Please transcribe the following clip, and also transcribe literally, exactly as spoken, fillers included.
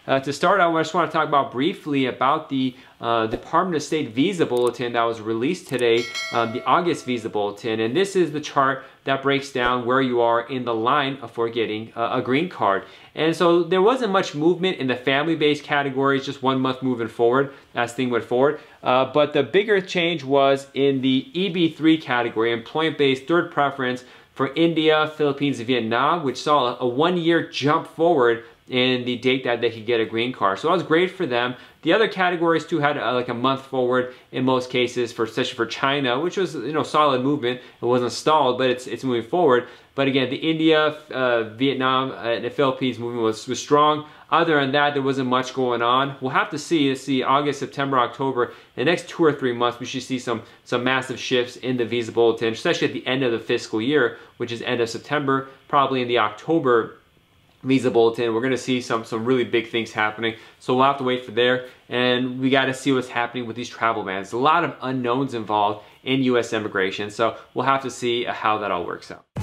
Uh, to start out, I just want to talk about briefly about the uh, Department of State Visa Bulletin that was released today, um, the August Visa Bulletin. And this is the chart that breaks down where you are in the line for getting uh, a green card. And so there wasn't much movement in the family-based categories, just one month moving forward as things went forward. Uh, but the bigger change was in the E B three category, employment-based third preference for India, Philippines, and Vietnam, which saw a one-year jump forward in the date that they could get a green card. So that was great for them. The other categories too had uh, like a month forward in most cases, for especially for China, which was, you know, solid movement. It wasn't stalled, but it's it's moving forward. But again, the India, uh, Vietnam, uh, and the Philippines movement was, was strong. Other than that, there wasn't much going on. We'll have to see. Let's see, August, September, October. The next two or three months, we should see some some massive shifts in the Visa Bulletin, especially at the end of the fiscal year, which is end of September, probably in the October Visa Bulletin. We're going to see some some really big things happening, so we'll have to wait for there, and we got to see what's happening with these travel bans. A lot of unknowns involved in U S immigration, so we'll have to see how that all works out.